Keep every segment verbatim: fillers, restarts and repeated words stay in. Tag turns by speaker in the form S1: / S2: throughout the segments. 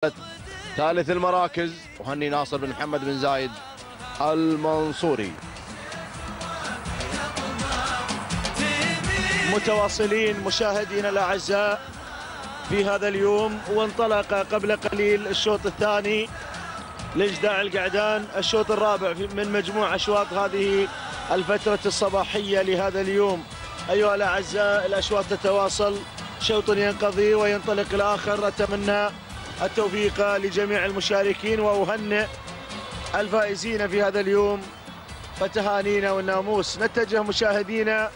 S1: ثالث المراكز وهني ناصر بن محمد بن زايد المنصوري.
S2: متواصلين مشاهدينا الاعزاء في هذا اليوم، وانطلق قبل قليل الشوط الثاني لإجداع القعدان، الشوط الرابع من مجموع اشواط هذه الفترة الصباحية لهذا اليوم. ايها الاعزاء الاشواط تتواصل، شوط ينقضي وينطلق الاخر. اتمنى التوفيق لجميع المشاركين واهنئ الفائزين في هذا اليوم فتهانينا والناموس. نتجه مشاهدينا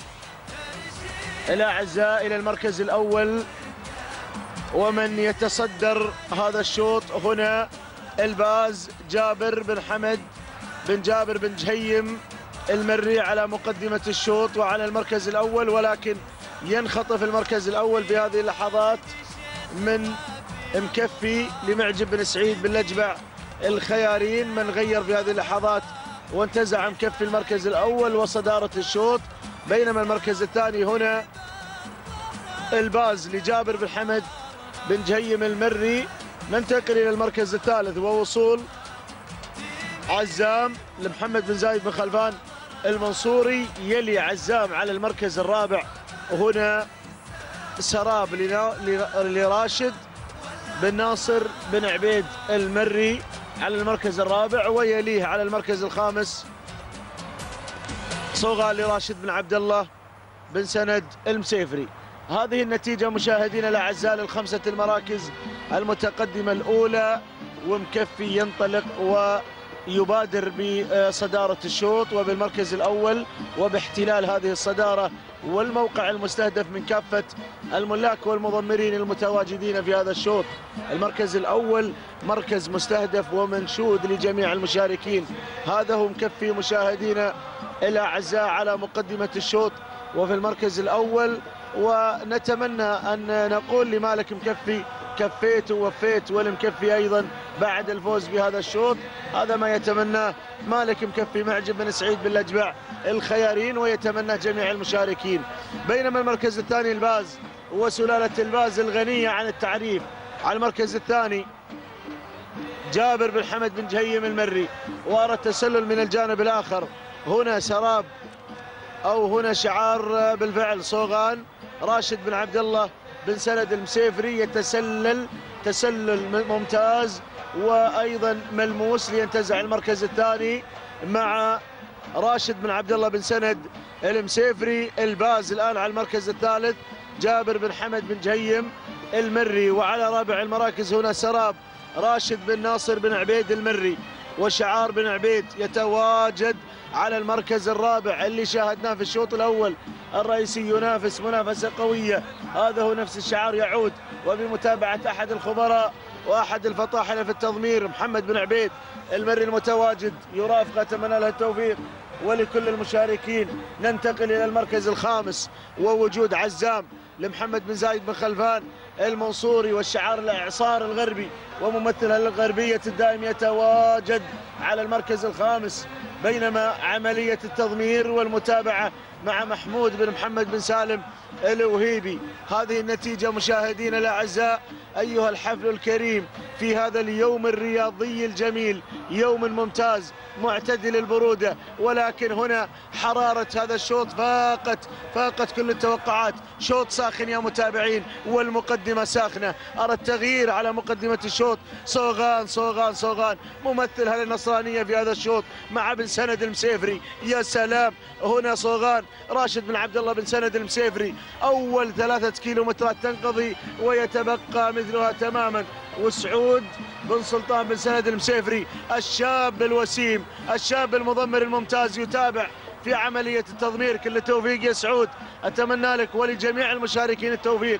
S2: الاعزاء الى المركز الاول، ومن يتصدر هذا الشوط هنا الباز جابر بن حمد بن جابر بن جهيم المري على مقدمة الشوط وعلى المركز الأول، ولكن ينخطف المركز الأول في هذه اللحظات من مكفي لمعجب بن سعيد بن لجبع الخيارين، من غير في هذه اللحظات وانتزع مكفي المركز الأول وصدارة الشوط. بينما المركز الثاني هنا الباز لجابر بن حمد بن جهيم المري. ننتقل إلى المركز الثالث ووصول عزام لمحمد بن زايد بن خلفان المنصوري، يلي عزام على المركز الرابع. هنا سراب لراشد بن ناصر بن عبيد المري على المركز الرابع، ويليه على المركز الخامس صوغان لراشد بن عبد الله بن سند المسيفري. هذه النتيجة مشاهدينا الأعزاء للخمسة المراكز المتقدمة الأولى، ومكفي ينطلق ويبادر بصدارة الشوط وبالمركز الأول وباحتلال هذه الصدارة والموقع المستهدف من كافة الملاك والمضمرين المتواجدين في هذا الشوط. المركز الأول مركز مستهدف ومنشود لجميع المشاركين. هذا هو مكفي مشاهدينا الأعزاء على مقدمة الشوط وفي المركز الأول، ونتمنى أن نقول لمالك مكفي كفيت ووفيت، والمكفي أيضا بعد الفوز بهذا الشوط. هذا ما يتمناه مالك مكفي معجب بن سعيد بن لجبع الخيارين ويتمناه جميع المشاركين. بينما المركز الثاني الباز وسلالة الباز الغنية عن التعريف. على المركز الثاني جابر بن حمد بن جهيم المري، وأرى التسلل من الجانب الآخر. هنا سراب أو هنا شعار بالفعل صوغان راشد بن عبد الله بن سند المسيفري يتسلل تسلل ممتاز وأيضا ملموس لينتزع المركز الثاني مع راشد بن عبد الله بن سند المسيفري. الباز الآن على المركز الثالث جابر بن حمد بن جهيم المري، وعلى رابع المراكز هنا سراب راشد بن ناصر بن عبيد المري، وشعار بن عبيد يتواجد على المركز الرابع اللي شاهدناه في الشوط الأول. الرئيسي ينافس منافسة قوية، هذا هو نفس الشعار يعود وبمتابعة أحد الخبراء وأحد الفطاحلة في التضمير محمد بن عبيد المري المتواجد يرافق. أتمنى له التوفيق ولكل المشاركين. ننتقل إلى المركز الخامس ووجود عزام لمحمد بن زايد بن خلفان المنصوري، والشعار الإعصار الغربي وممثل الغربية الدائم يتواجد على المركز الخامس. بينما عملية التضمير والمتابعة مع محمود بن محمد بن سالم الوهيبي. هذه النتيجة مشاهدينا الأعزاء أيها الحفل الكريم في هذا اليوم الرياضي الجميل، يوم ممتاز معتدل البرودة، ولكن هنا حرارة هذا الشوط فاقت فاقت كل التوقعات. شوط ساخن يا متابعين والمقدمة ساخنة. أرى التغيير على مقدمة الشوط، صوغان صوغان صوغان ممثل هل النصرانية في هذا الشوط مع بن سند المسيفري. يا سلام، هنا صوغان راشد بن عبد الله بن سند المسيفري. أول ثلاثة كيلومترات تنقضي ويتبقى مثلها تماما، وسعود بن سلطان بن سند المسيفري الشاب الوسيم الشاب المضمر الممتاز يتابع في عملية التضمير. كل التوفيق يا سعود، أتمنى لك ولجميع المشاركين التوفيق.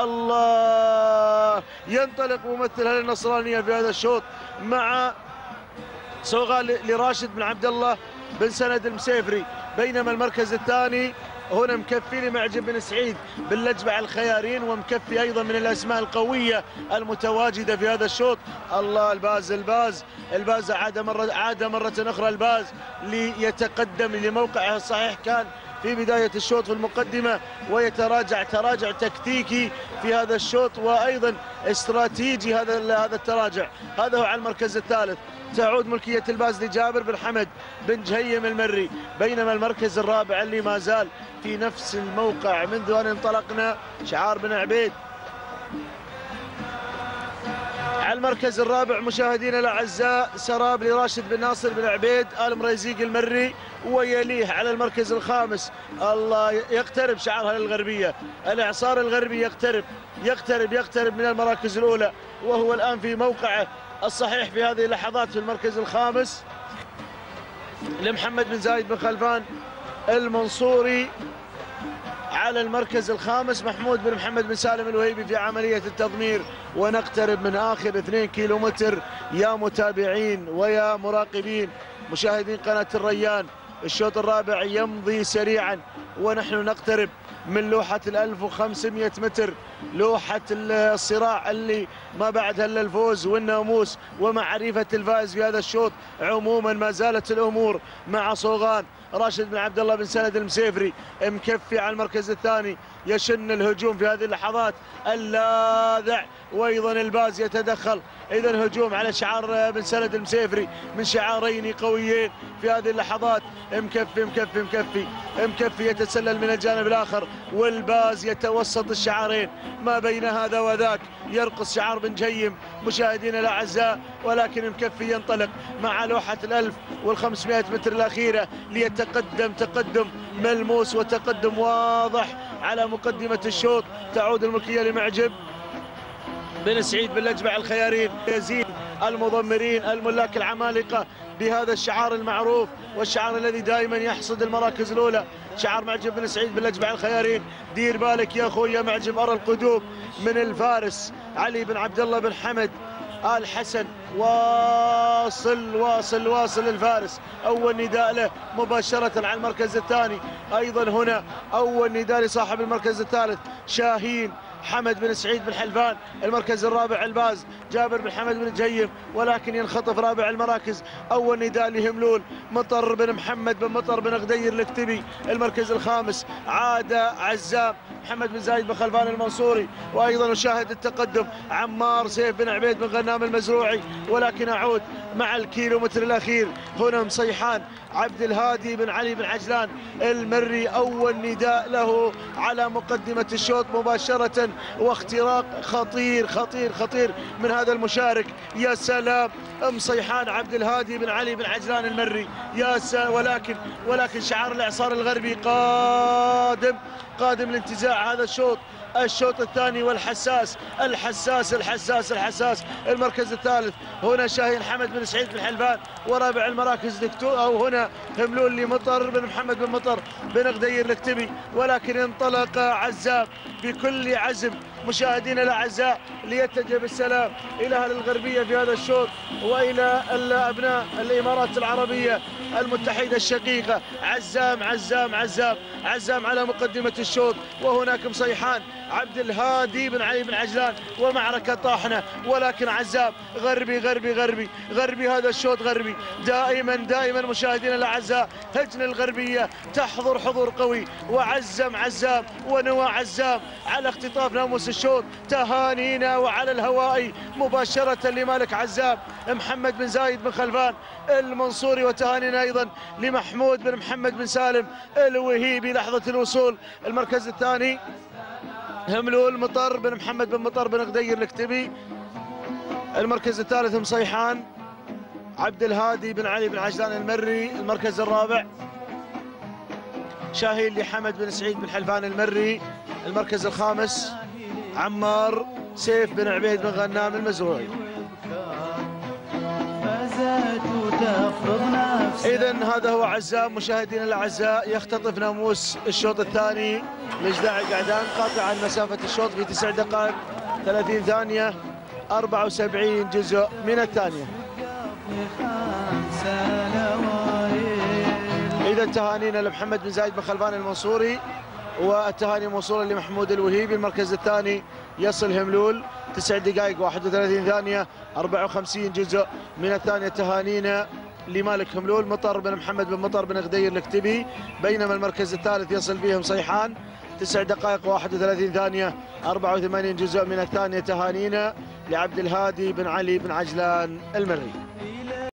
S2: الله، ينطلق ممثل هل النصرانية في هذا الشوط مع صوغان لراشد بن عبد الله بن سند المسيفري. بينما المركز الثاني هنا مكفي لمعجب بن سعيد بن لجبع الخيارين، ومكفي أيضا من الأسماء القوية المتواجدة في هذا الشوط. الله، الباز الباز الباز عاد مرة عاد مرة أخرى الباز ليتقدم لموقعه الصحيح كان في بداية الشوط في المقدمة، ويتراجع تراجع تكتيكي في هذا الشوط وأيضا استراتيجي هذا هذا التراجع. هذا هو على المركز الثالث. تعود ملكية الباز لجابر بن حمد بن جهيم المري، بينما المركز الرابع اللي ما زال في نفس الموقع منذ أن انطلقنا شعار بن عبيد. على المركز الرابع مشاهدينا الاعزاء سراب لراشد بن ناصر بن عبيد آل مريزيق المري، ويليه على المركز الخامس الله يقترب شعار هلال الغربيه، الاعصار الغربي يقترب يقترب يقترب من المراكز الاولى، وهو الان في موقعه الصحيح في هذه اللحظات في المركز الخامس لمحمد بن زايد بن خلفان المنصوري. على المركز الخامس محمود بن محمد بن سالم الوهيبي في عملية التضمير، ونقترب من آخر اثنين كيلومتر يا متابعين ويا مراقبين مشاهدين قناة الريان. الشوط الرابع يمضي سريعا ونحن نقترب من لوحة الألف وخمسمئة متر، لوحة الصراع اللي ما بعدها إلا الفوز والناموس ومعرفة الفائز في هذا الشوط. عموما ما زالت الأمور مع صوغان. راشد بن عبد الله بن سند المسيفري مكفي على المركز الثاني، يشن الهجوم في هذه اللحظات. اللاذع وايضا الباز يتدخل، اذا هجوم على شعار بن سند المسيفري من شعارين قويين في هذه اللحظات. مكفي مكفي مكفي مكفي يتسلل من الجانب الاخر، والباز يتوسط الشعارين ما بين هذا وذاك. يرقص شعار بن جيم مشاهدينا الاعزاء، ولكن مكفي ينطلق مع لوحه الألف والخمسمائة متر الاخيره ليتقدم تقدم ملموس وتقدم واضح على مقدمه الشوط. تعود الملكيه لمعجب بن سعيد بن لجبع الخيارين، يزيد المضمرين الملاك العمالقه بهذا الشعار المعروف والشعار الذي دائما يحصد المراكز الاولى، شعار معجب بن سعيد بن لجبع الخيارين. دير بالك يا اخوي يا معجب، ارى القدوم من الفارس علي بن عبد الله بن حمد آل حسن. واصل واصل واصل الفارس، اول نداء له مباشره على المركز الثاني. ايضا هنا اول نداء لصاحب المركز الثالث شاهين حمد بن سعيد بن حلفان. المركز الرابع الباز جابر بن حمد بن جيم، ولكن ينخطف رابع المراكز. اول نداء لهملول مطر بن محمد بن مطر بن غدير الكتبي. المركز الخامس عاد عزام محمد بن زايد بن خلفان المنصوري. وايضا نشاهد التقدم عمار سيف بن عبيد بن غنام المزروعي. ولكن اعود مع الكيلومتر الاخير هنا مصيحان عبد الهادي بن علي بن عجلان المري، اول نداء له على مقدمه الشوط مباشره، واختراق خطير خطير خطير من هذا المشارك. يا سلام، مصيحان عبد الهادي بن علي بن عجلان المري يا سلام. ولكن ولكن شعار الاعصار الغربي قادم قادم لانتزاع هذا الشوط، الشوط الثاني والحساس الحساس الحساس الحساس. المركز الثالث هنا شاهين حمد بن سعيد بن حلفان، ورابع المراكز دكتو او هنا هملول لمطر بن محمد بن مطر بن غدير الكتبي. ولكن انطلق عزام بكل عزم مشاهدينا الاعزاء ليتجه بالسلام الى اهل الغربيه في هذا الشوط والى ابناء الامارات العربيه المتحده الشقيقه. عزام عزام عزام عزام على مقدمه الشوط، وهناك مصيحان عبد الهادي بن علي بن عجلان ومعركه طاحنه. ولكن عزام غربي غربي غربي غربي هذا الشوط غربي. دائما دائما مشاهدينا الاعزاء هجن الغربيه تحضر حضور قوي، وعزم عزام ونوى عزام على اختطاف ناموس الشوط. تهانينا وعلى الهواء مباشره لمالك عزام محمد بن زايد بن خلفان المنصوري، وتهانينا ايضا لمحمود بن محمد بن سالم الوهيبي لحظه الوصول. المركز الثاني هملول مطر بن محمد بن مطر بن غدير الكتبي. المركز الثالث مصيحان عبد الهادي بن علي بن عجلان المري. المركز الرابع شاهين لحمد بن سعيد بن حلفان المري. المركز الخامس عمار سيف بن عبيد بن غنام المزروعي. إذن هذا هو عزام مشاهدينا الأعزاء يختطف ناموس الشوط الثاني لجداع القعدان، قاطعا مسافة الشوط في تسع دقائق ثلاثين ثانية أربعة وسبعين جزء من الثانية. إذا تهانينا لمحمد بن زايد بن خلفان المنصوري، والتهاني موصولة لمحمود الوهيبي. المركز الثاني يصل هملول تسع دقائق واحد وثلاثين ثانية أربعة وخمسين جزء من الثانية. تهانينا لمالك هملول، مطر بن محمد بن مطر بن غدير الكتبي، بينما المركز الثالث يصل بهم صيحان. تسع دقائق واحد وثلاثين ثانية أربعة وثمانين جزء من الثانية. تهانينا لعبد الهادي بن علي بن عجلان المري.